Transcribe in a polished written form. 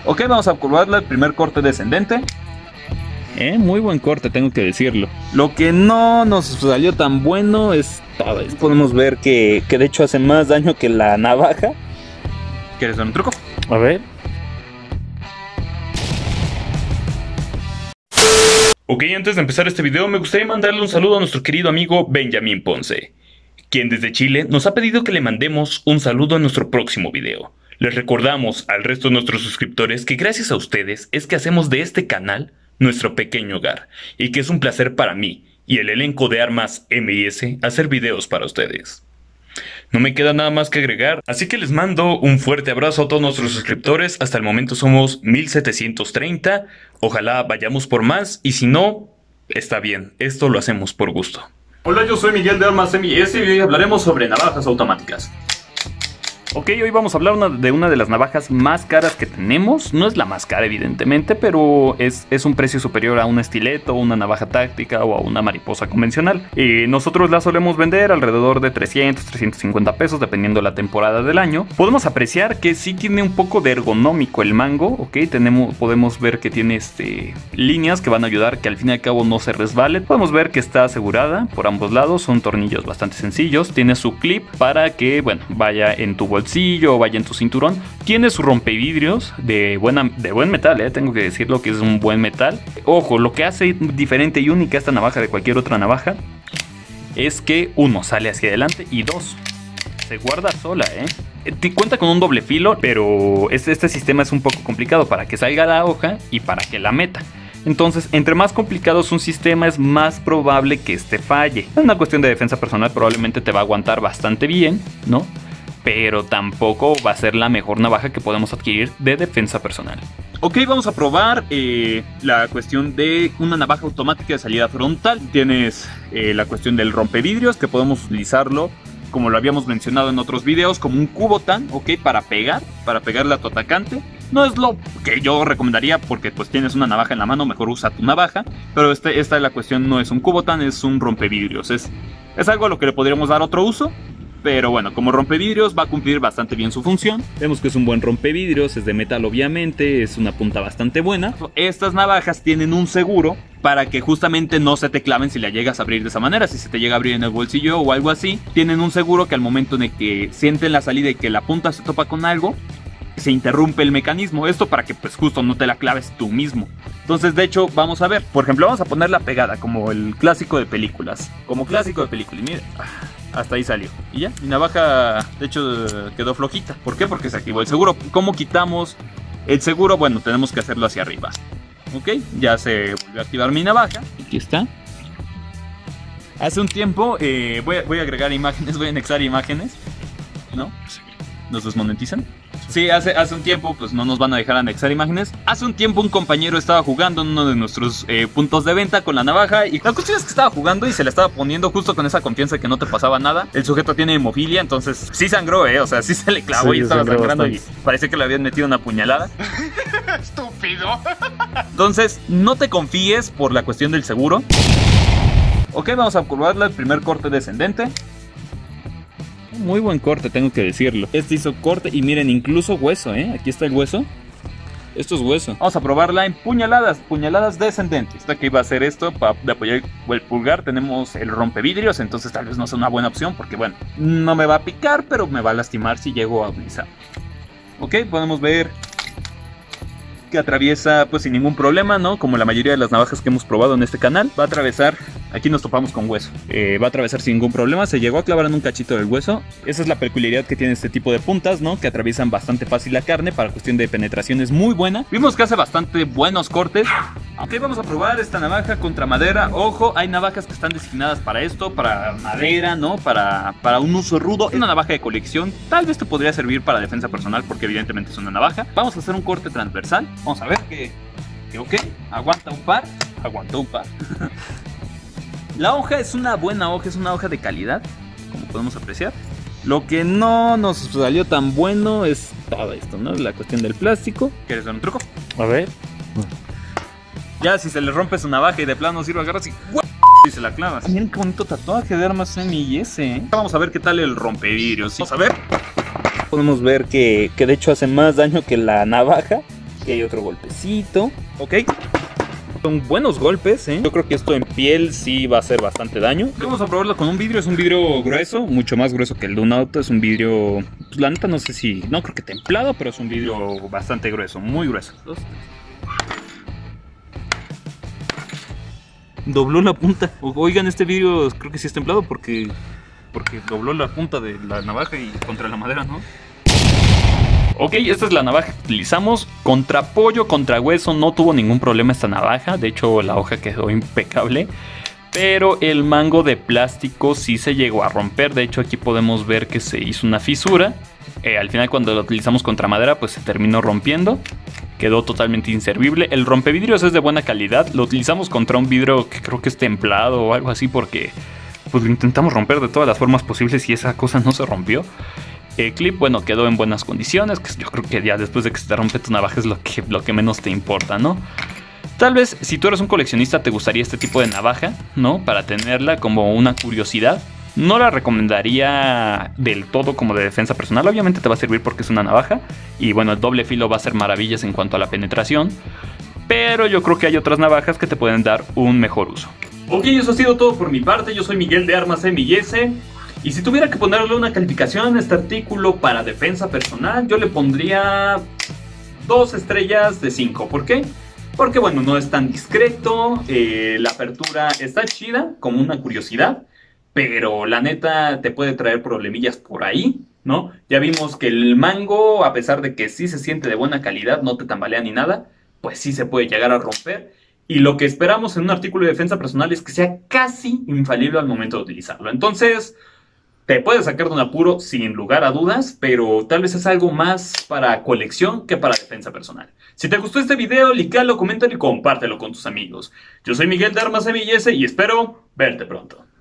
Ok, vamos a probarla, el primer corte descendente. Muy buen corte, tengo que decirlo. Lo que no nos salió tan bueno es todo esto. Podemos ver que de hecho hace más daño que la navaja. ¿Quieres dar un truco? A ver. Ok, antes de empezar este video me gustaría mandarle un saludo a nuestro querido amigo Benjamín Ponce, quien desde Chile nos ha pedido que le mandemos un saludo en nuestro próximo video. Les recordamos al resto de nuestros suscriptores que gracias a ustedes es que hacemos de este canal nuestro pequeño hogar, y que es un placer para mí y el elenco de Armas M&S hacer videos para ustedes. No me queda nada más que agregar, así que les mando un fuerte abrazo a todos nuestros suscriptores. Hasta el momento somos 1730, ojalá vayamos por más, y si no, está bien, esto lo hacemos por gusto. Hola, yo soy Miguel de Armas M&S y hoy hablaremos sobre navajas automáticas. Ok, hoy vamos a hablar de una de las navajas más caras que tenemos. No es la más cara, evidentemente, pero es un precio superior a un estileto, una navaja táctica o a una mariposa convencional. Nosotros la solemos vender alrededor de 300, 350 pesos, dependiendo de la temporada del año. Podemos apreciar que sí tiene un poco de ergonómico el mango, ok. Podemos ver que tiene líneas que van a ayudar que al fin y al cabo no se resbale. Podemos ver que está asegurada por ambos lados, son tornillos bastante sencillos. Tiene su clip para que, bueno, vaya en tu bolsillo o vaya en tu cinturón. Tiene su rompevidrios de buen metal, tengo que decirlo que es un buen metal. Ojo, lo que hace diferente y única esta navaja de cualquier otra navaja es que uno, sale hacia adelante, y dos, se guarda sola, Cuenta con un doble filo, pero este sistema es un poco complicado para que salga la hoja y para que la meta. Entonces, entre más complicado es un sistema, es más probable que falle. Es una cuestión de defensa personal, probablemente te va a aguantar bastante bien, ¿no? Pero tampoco va a ser la mejor navaja que podemos adquirir de defensa personal. Ok, vamos a probar la cuestión de una navaja automática de salida frontal. Tienes la cuestión del rompevidrios, que podemos utilizarlo, como lo habíamos mencionado en otros videos, como un cubotan, ok, para pegarle a tu atacante. No es lo que yo recomendaría porque pues tienes una navaja en la mano, mejor usa tu navaja. Pero esta es la cuestión, no es un cubotan, es un rompevidrios. Es algo a lo que le podríamos dar otro uso. Pero bueno, como rompevidrios va a cumplir bastante bien su función. Vemos que es un buen rompevidrios, es de metal obviamente, es una punta bastante buena. Estas navajas tienen un seguro para que justamente no se te claven si la llegas a abrir de esa manera. Si se te llega a abrir en el bolsillo o algo así, tienen un seguro que al momento en el que sienten la salida y que la punta se topa con algo, se interrumpe el mecanismo. Esto para que pues justo no te la claves tú mismo. Entonces de hecho vamos a ver, por ejemplo vamos a ponerla pegada como el clásico de películas. Y mire, hasta ahí salió. Y ya, mi navaja de hecho quedó flojita. ¿Por qué? Porque se activó el seguro. ¿Cómo quitamos el seguro? Bueno, tenemos que hacerlo hacia arriba. Ok, ya se volvió a activar mi navaja. Aquí está. Hace un tiempo, voy a agregar imágenes, voy a anexar imágenes. ¿No? ¿Nos desmonetizan? Sí, hace un tiempo pues no nos van a dejar anexar imágenes. Hace un tiempo un compañero estaba jugando en uno de nuestros puntos de venta con la navaja. Y la cuestión es que estaba jugando y se la estaba poniendo justo con esa confianza de que no te pasaba nada. El sujeto tiene hemofilia, entonces sí sangró, o sea, sí se le clavó, sí, y estaba sangrando bastante. Y parece que le habían metido una puñalada. Estúpido. Entonces no te confíes por la cuestión del seguro. Ok, vamos a probarla, el primer corte descendente. Muy buen corte, tengo que decirlo. Hizo corte y miren, incluso hueso, aquí está el hueso. Esto es hueso. Vamos a probarla en puñaladas descendentes. Esta que iba a hacer esto para apoyar el pulgar. Tenemos el rompevidrios, entonces tal vez no sea una buena opción porque bueno, no me va a picar, pero me va a lastimar si llego a utilizar. Ok, podemos ver que atraviesa pues sin ningún problema, ¿no? Como la mayoría de las navajas que hemos probado en este canal. Va a atravesar, aquí nos topamos con hueso, va a atravesar sin ningún problema. Se llegó a clavar en un cachito del hueso. Esa es la peculiaridad que tiene este tipo de puntas, ¿no? Que atraviesan bastante fácil la carne. Para cuestión de penetración es muy buena. Vimos que hace bastante buenos cortes. Ok, vamos a probar esta navaja contra madera. Ojo, hay navajas que están designadas para esto, para madera, ¿no? Para un uso rudo. Una navaja de colección tal vez te podría servir para defensa personal porque evidentemente es una navaja. Vamos a hacer un corte transversal. Vamos a ver que ok, aguanta un par. Aguantó un par. La hoja es una buena hoja, es una hoja de calidad, como podemos apreciar. Lo que no nos salió tan bueno es todo esto, ¿no? La cuestión del plástico. ¿Quieres dar un truco? A ver. Ya si se le rompe su navaja y de plano sirve, agarras y se la clavas. Miren qué bonito tatuaje de Armas M&S, Vamos a ver qué tal el rompevidrios. Vamos a ver. Podemos ver que de hecho hace más daño que la navaja. Y hay otro golpecito. Ok. Son buenos golpes, ¿eh? Yo creo que esto en piel sí va a hacer bastante daño. Vamos a probarlo con un vidrio. Es un vidrio grueso, mucho más grueso que el de un auto. Es un vidrio, pues, la neta no sé si, no creo que templado, pero es un vidrio bastante grueso, muy grueso. Dobló la punta. Oigan, este vidrio creo que sí es templado porque dobló la punta de la navaja y contra la madera, ¿no? Ok, esta es la navaja que utilizamos. Contra pollo, contra hueso, no tuvo ningún problema esta navaja. De hecho, la hoja quedó impecable. Pero el mango de plástico sí se llegó a romper. De hecho, aquí podemos ver que se hizo una fisura. Al final, cuando lo utilizamos contra madera, pues se terminó rompiendo. Quedó totalmente inservible. El rompevidrios es de buena calidad. Lo utilizamos contra un vidrio que creo que es templado o algo así, porque pues lo intentamos romper de todas las formas posibles y esa cosa no se rompió. El clip, bueno, quedó en buenas condiciones, que yo creo que ya después de que se te rompe tu navaja es lo que menos te importa, ¿no? Tal vez si tú eres un coleccionista te gustaría este tipo de navaja, ¿no? Para tenerla como una curiosidad. No la recomendaría del todo como de defensa personal, obviamente te va a servir porque es una navaja. Y bueno, el doble filo va a hacer maravillas en cuanto a la penetración. Pero yo creo que hay otras navajas que te pueden dar un mejor uso. Ok, eso ha sido todo por mi parte. Yo soy Miguel de Armas M&S. Y si tuviera que ponerle una calificación a este artículo para defensa personal, yo le pondría 2 estrellas de 5. ¿Por qué? Porque bueno, no es tan discreto, la apertura está chida, como una curiosidad, pero la neta te puede traer problemillas por ahí, ¿no? Ya vimos que el mango, a pesar de que sí se siente de buena calidad, no te tambalea ni nada, pues sí se puede llegar a romper. Y lo que esperamos en un artículo de defensa personal es que sea casi infalible al momento de utilizarlo. Entonces, te puede sacar de un apuro sin lugar a dudas, pero tal vez es algo más para colección que para defensa personal. Si te gustó este video, lícalo, coméntalo y compártelo con tus amigos. Yo soy Miguel de Armas M&S y espero verte pronto.